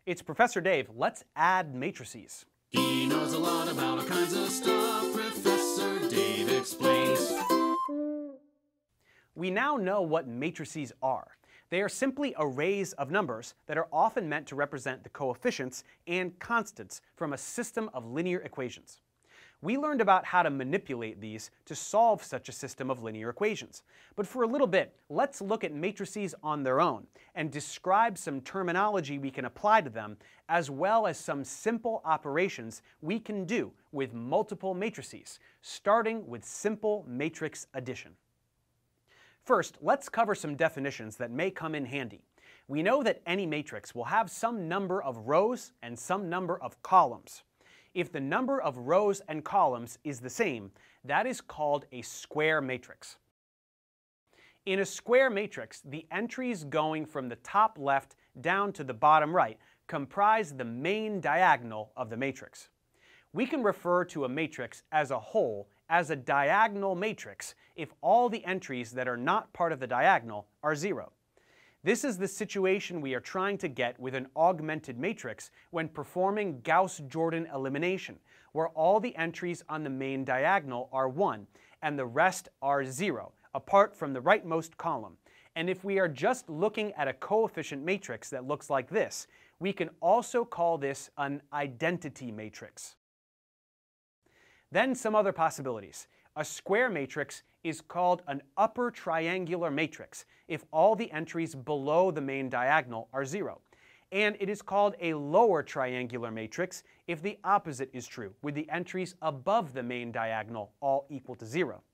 It's Professor Dave. Let's add matrices. He knows a lot about all kinds of stuff. Professor Dave explains. We now know what matrices are. They are simply arrays of numbers that are often meant to represent the coefficients and constants from a system of linear equations. We learned about how to manipulate these to solve such a system of linear equations. But for a little bit, let's look at matrices on their own and describe some terminology we can apply to them, as well as some simple operations we can do with multiple matrices, starting with simple matrix addition. First, let's cover some definitions that may come in handy. We know that any matrix will have some number of rows and some number of columns. If the number of rows and columns is the same, that is called a square matrix. In a square matrix, the entries going from the top left down to the bottom right comprise the main diagonal of the matrix. We can refer to a matrix as a whole as a diagonal matrix if all the entries that are not part of the diagonal are zero. This is the situation we are trying to get with an augmented matrix when performing gauss-jordan elimination, where all the entries on the main diagonal are 1 and the rest are 0, apart from the rightmost column. And if we are just looking at a coefficient matrix that looks like this, we can also call this an identity matrix. Then some other possibilities. A square matrix is called an upper triangular matrix if all the entries below the main diagonal are 0. And it is called a lower triangular matrix if the opposite is true, with the entries above the main diagonal all equal to 0.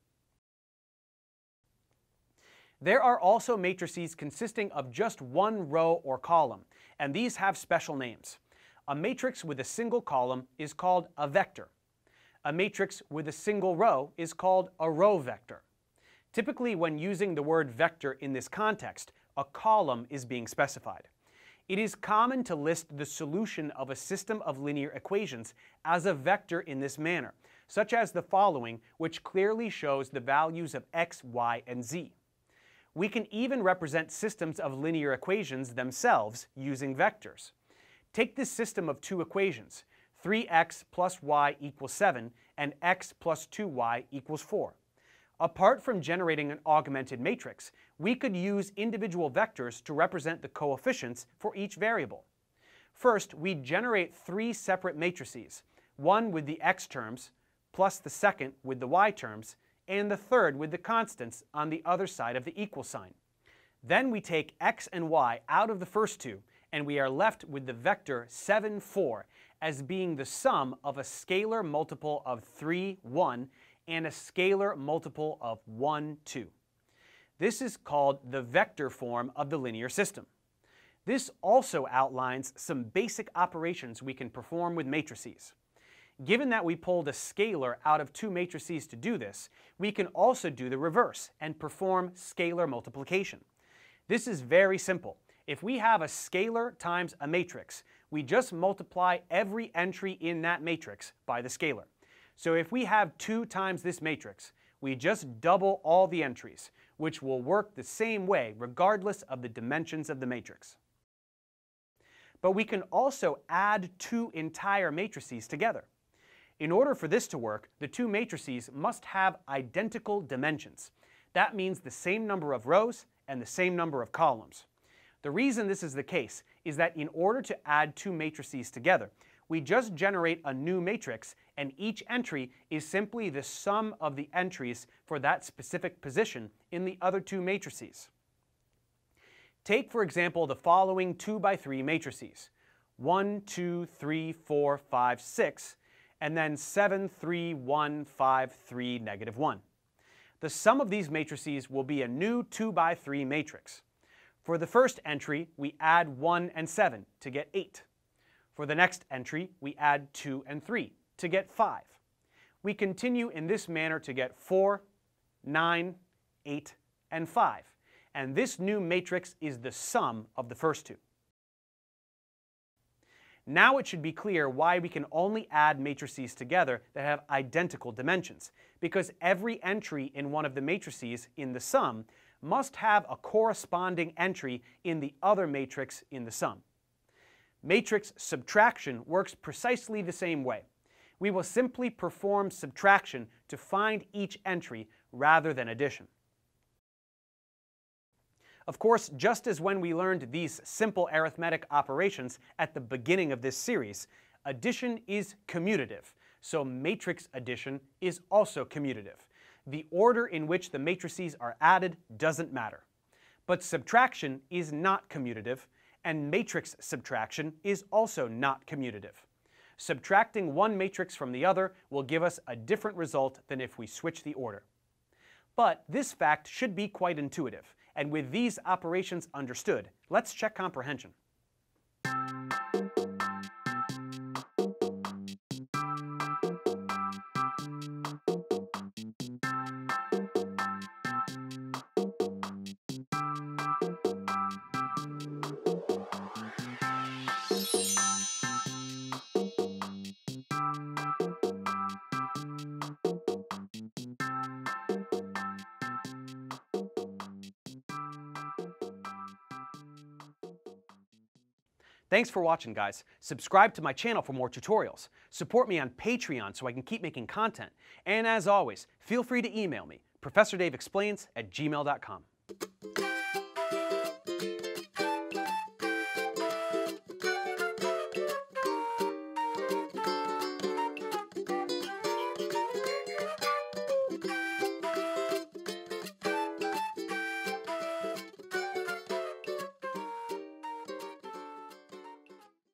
There are also matrices consisting of just one row or column, and these have special names. A matrix with a single column is called a vector. A matrix with a single row is called a row vector. Typically, when using the word vector in this context, a column is being specified. It is common to list the solution of a system of linear equations as a vector in this manner, such as the following, which clearly shows the values of x, y, and z. We can even represent systems of linear equations themselves using vectors. Take this system of two equations, 3x plus y equals 7 and x plus 2y equals 4. Apart from generating an augmented matrix, we could use individual vectors to represent the coefficients for each variable. First, we generate three separate matrices, one with the x terms, plus the second with the y terms, and the third with the constants on the other side of the equal sign. Then we take x and y out of the first two, and we are left with the vector 7, 4, as being the sum of a scalar multiple of 3, 1, and a scalar multiple of 1, 2. This is called the vector form of the linear system. This also outlines some basic operations we can perform with matrices. Given that we pulled a scalar out of two matrices to do this, we can also do the reverse and perform scalar multiplication. This is very simple. If we have a scalar times a matrix, we just multiply every entry in that matrix by the scalar. So if we have 2 times this matrix, we just double all the entries, which will work the same way regardless of the dimensions of the matrix. But we can also add two entire matrices together. In order for this to work, the two matrices must have identical dimensions. That means the same number of rows and the same number of columns. The reason this is the case is that in order to add two matrices together, we just generate a new matrix, and each entry is simply the sum of the entries for that specific position in the other two matrices. Take, for example, the following 2x3 matrices, 1, 2, 3, 4, 5, 6, and then 7, 3, 1, 5, 3, negative 1. The sum of these matrices will be a new 2x3 matrix. For the first entry, we add 1 and 7 to get 8. For the next entry, we add 2 and 3 to get 5. We continue in this manner to get 4, 9, 8, and 5. And this new matrix is the sum of the first two. Now it should be clear why we can only add matrices together that have identical dimensions, because every entry in one of the matrices in the sum must have a corresponding entry in the other matrix in the sum. Matrix subtraction works precisely the same way. We will simply perform subtraction to find each entry rather than addition. Of course, just as when we learned these simple arithmetic operations at the beginning of this series, addition is commutative, so matrix addition is also commutative. The order in which the matrices are added doesn't matter. But subtraction is not commutative, and matrix subtraction is also not commutative. Subtracting one matrix from the other will give us a different result than if we switch the order. But this fact should be quite intuitive, and with these operations understood, let's check comprehension. Thanks for watching, guys. Subscribe to my channel for more tutorials. Support me on Patreon so I can keep making content. And as always, feel free to email me, ProfessorDaveExplains@gmail.com.